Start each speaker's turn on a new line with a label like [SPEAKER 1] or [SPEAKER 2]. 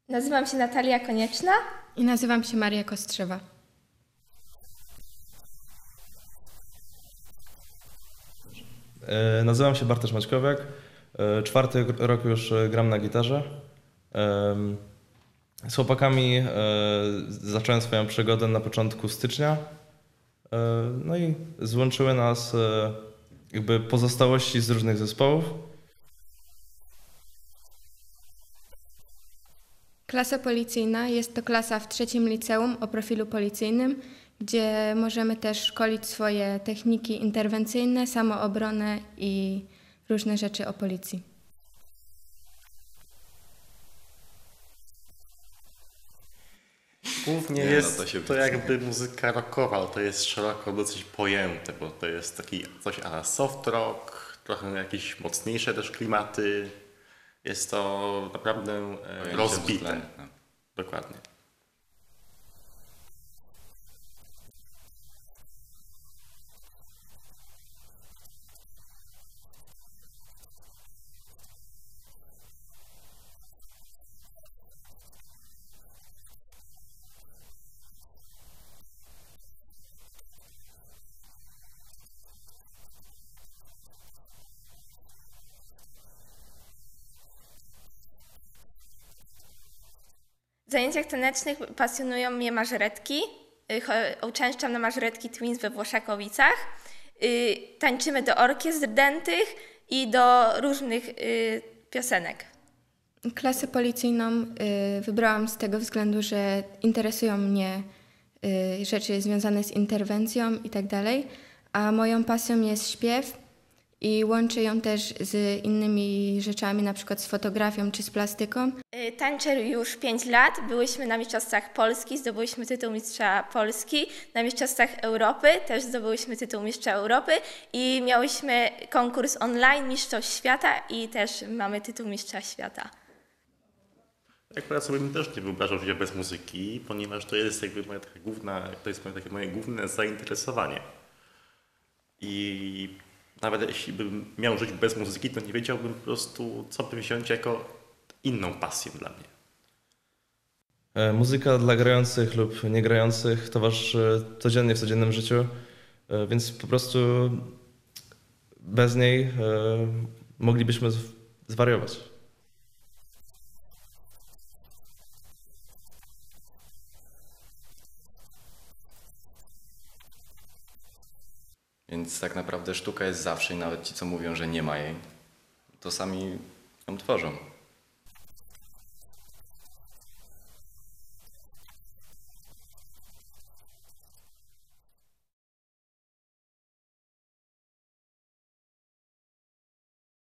[SPEAKER 1] Nazywam się Natalia Konieczna.
[SPEAKER 2] I nazywam się Maria Kostrzewa.
[SPEAKER 3] Nazywam się Bartosz Maćkowiak. 4. rok już gram na gitarze. Z chłopakami zacząłem swoją przygodę na początku stycznia. No i złączyły nas jakby pozostałości z różnych zespołów.
[SPEAKER 2] Klasa policyjna jest to klasa w 3. liceum o profilu policyjnym, gdzie możemy też szkolić swoje techniki interwencyjne, samoobronę i różne rzeczy o policji.
[SPEAKER 4] Głównie jest to jakby muzyka rockowa, ale to jest szeroko dosyć pojęte, bo to jest taki coś a la soft rock, trochę jakieś mocniejsze też klimaty. Jest to naprawdę rozbite. Dokładnie.
[SPEAKER 1] W zajęciach tanecznych pasjonują mnie mażoretki. Uczęszczam na mażoretki Twins we Włoszakowicach. Tańczymy do orkiestr dętych i do różnych piosenek.
[SPEAKER 2] Klasę policyjną wybrałam z tego względu, że interesują mnie rzeczy związane z interwencją i tak dalej, a moją pasją jest śpiew i łączę ją też z innymi rzeczami, na przykład z fotografią czy z plastyką.
[SPEAKER 1] Tańczę już 5 lat. Byłyśmy na Mistrzostwach Polski, zdobyłyśmy tytuł Mistrza Polski. Na Mistrzostwach Europy też zdobyłyśmy tytuł Mistrza Europy i miałyśmy konkurs online Mistrzostw Świata i też mamy tytuł Mistrza Świata.
[SPEAKER 4] Akurat sobie też nie wyobrażam życia bez muzyki, ponieważ to jest jakby moje główne zainteresowanie. I nawet jeśli bym miał żyć bez muzyki, to nie wiedziałbym po prostu, co by wziąć jako inną pasję dla mnie.
[SPEAKER 3] Muzyka dla grających lub niegrających towarzyszy codziennie w codziennym życiu, więc po prostu bez niej moglibyśmy zwariować.
[SPEAKER 5] Więc tak naprawdę sztuka jest zawsze i nawet ci, co mówią, że nie ma jej, to sami ją tworzą.